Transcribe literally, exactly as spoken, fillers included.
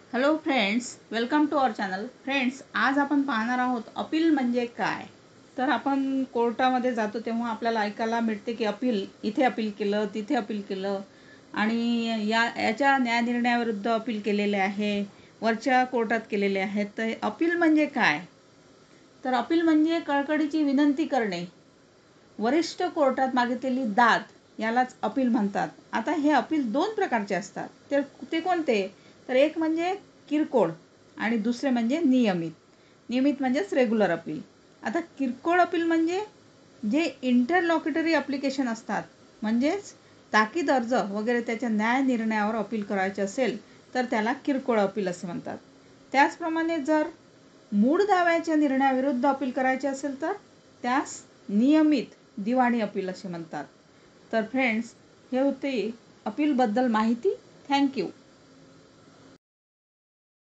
Hello friends, welcome to our channel. Friends, आज आपण पाहणार आहोत अपील म्हणजे काय. तर आपण कोर्टामध्ये जातो तेव्हा आपल्याला ऐकायला मिळते की अपील, इथे अपील केलं, तिथे अपील केलं आणि या याच्या न्यायनिर्णयाविरुद्ध अपील केलेले आहे, वरच्या कोर्टात केलेले आहेत. तर अपील म्हणजे काय? तर अपील म्हणजे कळकळीची विनंती करणे, वरिष्ठ कोर्टात मागितलेली दाद यालाच अपील म्हणतात. आता हे अपील दोन प्रकारचे असतात. तर ते कोणते? तर एक म्हणजे किरकोळ आणि दुसरे म्हणजे नियमित. नियमित म्हणजेच रेग्युलर अपील. आता किरकोळ अपील म्हणजे जे इंटरलॉक्युटरी ॲप्लिकेशन असतात, म्हणजेच ताकीद अर्ज वगैरे त्याच्या न्याय निर्णयावर अपील करायचे असेल तर त्याला किरकोळ अपील असे म्हणतात. त्याचप्रमाणे जर मूळ दाव्याच्या निर्णयाविरुद्ध अपील करायचे असेल तर त्यास नियमित दिवाणी अपील असे म्हणतात. तर फ्रेंड्स, हे होते अपीलबद्दल माहिती. थँक्यू.